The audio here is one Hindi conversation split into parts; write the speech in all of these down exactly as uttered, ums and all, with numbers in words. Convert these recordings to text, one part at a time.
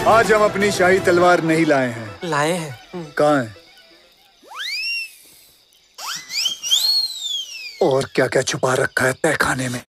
आज हम अपनी शाही तलवार नहीं लाए हैं। लाए हैं। कहाँ है? और क्या क्या छुपा रखा है तहखाने में?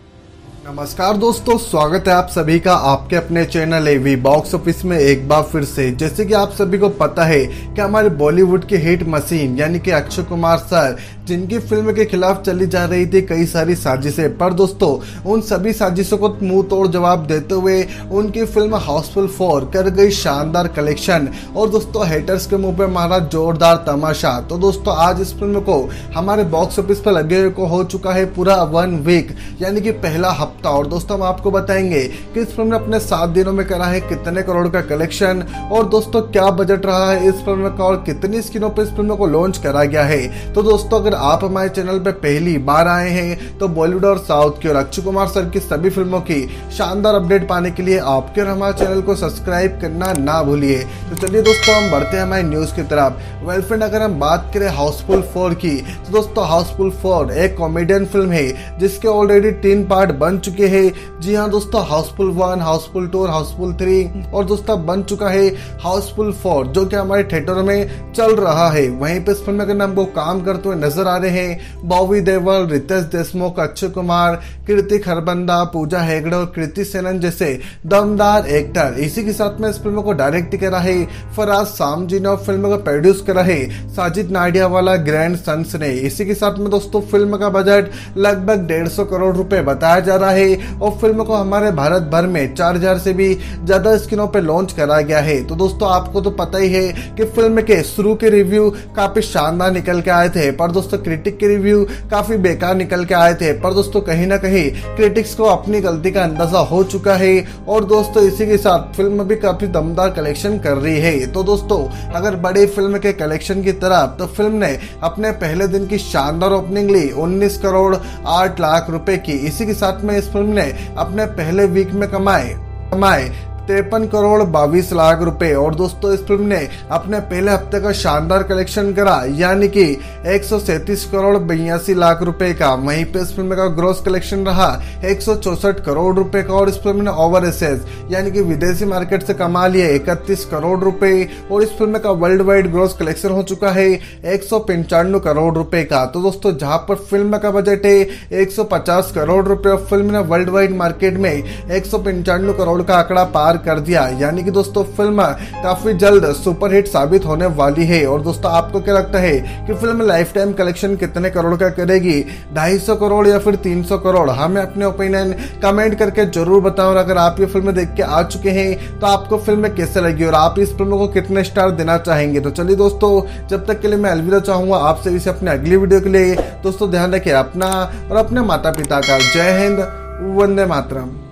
नमस्कार दोस्तों, स्वागत है आप सभी का आपके अपने चैनल एवी बॉक्स ऑफिस में एक बार फिर से। जैसे कि आप सभी को पता है कि हमारे बॉलीवुड की हिट मशीन यानी कि अक्षय कुमार सर, जिनकी फिल्म के खिलाफ चली जा रही थी कई सारी साजिशें, पर दोस्तों उन सभी साजिशों को मुंह तोड़ जवाब देते हुए उनकी फिल्म हाउसफुल फोर कर गई शानदार कलेक्शन और दोस्तों हेटर्स के मुंह पे मारा जोरदार तमाशा। तो दोस्तों आज इस फिल्म को हमारे बॉक्स ऑफिस पर लगे हुए को हो चुका है पूरा वन वीक यानी कि पहला हफ्ता। और दोस्तों हम आपको बताएंगे कि इस फिल्म ने अपने सात दिनों में करा है कितने करोड़ का कलेक्शन और दोस्तों क्या बजट रहा है इस फिल्म का और कितनी स्क्रीनों पर इस फिल्म को लॉन्च करा गया है। तो दोस्तों अगर आप हमारे चैनल पे पहली बार आए हैं तो बॉलीवुड और साउथ की और अक्षय कुमार सर की सभी फिल्मों की शानदार अपडेट पाने के लिए आपके और हमारे चैनल को सब्सक्राइब करना ना भूलिए। तो चलिए दोस्तों हम बढ़ते हैं हमारी न्यूज की तरफ। वेल फ्रेंड, अगर हम बात करें हाउसफुल फोर की तो दोस्तों हाउसफुल फोर एक कॉमेडियन फिल्म है जिसके ऑलरेडी तीन पार्ट बन चुके हैं। जी हाँ दोस्तों, Housefull one, Housefull two, Housefull three और दोस्तों बन चुका है हाउसफुल फोर जो कि हमारे थिएटरों में चल रहा है। वहीं पे इस फिल्म में हमको काम करते हुए नजर आ रहे हैं बॉबी देओल, रितेश देशमुख, अक्षय कुमार, कृति खरबंदा, पूजा हेगड़े और कृति सेनन जैसे दमदार एक्टर। इसी के साथ में इस फिल्म को डायरेक्ट करा है फराज सामजी ने और फिल्म को प्रोड्यूस करा है साजिद नाडियावाला ग्रैंड सन्स ने। इसी के साथ में दोस्तों फिल्म का बजट लगभग डेढ़ सौ करोड़ रुपए बताया जा रहा है और फिल्म को हमारे भारत भर में चार हजार से भी ज्यादा स्क्रीनों पे लॉन्च करा गया है। तो दोस्तों आपको तो पता ही है कि फिल्म के शुरू के रिव्यू काफी शानदार निकल के आए थे, पर दोस्तों क्रिटिक के रिव्यू काफी बेकार निकल के आए थे। पर दोस्तों कहीं ना कहीं क्रिटिक्स को अपनी गलती का अंदाजा हो चुका है और दोस्तों इसी के साथ फिल्म भी काफी दमदार कलेक्शन कर रही है। तो दोस्तों अगर बड़ी फिल्म के कलेक्शन की तरफ तो फिल्म ने अपने पहले दिन की शानदार ओपनिंग ली उन्नीस करोड़ आठ लाख रुपए की। इसी के साथ में इस फिल्म ने अपने पहले वीक में कमाए कमाए तिरपन करोड़ बाईस लाख रुपए और दोस्तों इस फिल्म ने अपने पहले हफ्ते का शानदार कलेक्शन करा यानी कि एक सौ सैंतीस करोड़ बयासी लाख रुपए का। वहीं पे इस फिल्म का ग्रॉस कलेक्शन रहा एक सौ चौसठ करोड़ रुपए का और इस फिल्म ने ओवरसीज यानी कि विदेशी मार्केट से कमा लिए इकतीस करोड़ रुपए और इस फिल्म का वर्ल्ड वाइड ग्रॉस कलेक्शन हो चुका है एक सौ पंचानवे करोड़ रुपए का। तो दोस्तों जहां पर फिल्म का बजट है एक सौ पचास करोड़ रुपए और फिल्म ने वर्ल्ड वाइड मार्केट में एक सौ पंचानवे करोड़ का आंकड़ा पार कर दिया यानी कि दोस्तों फिल्म काफी जल्द सुपरहिट साबित होने वाली है। और दोस्तों आपको क्या लगता है कि फिल्म लाइफ टाइम कलेक्शन कितने करोड़ का करेगी, ढाई सौ करोड़ या फिर तीन सौ करोड़? हमें अपने ओपिनियन कमेंट करके जरूर बताओ। और अगर आप ये फिल्म देख के आ चुके हैं तो आपको फिल्म कैसे लगी और आप इस फिल्म को कितने स्टार देना चाहेंगे? तो चलिए दोस्तों जब तक के लिए मैं अलविदा चाहूंगा आपसे इसे अपने अगली वीडियो के लिए। दोस्तों ध्यान रखिए अपना और अपने माता पिता का। जय हिंद, वंदे मातरम।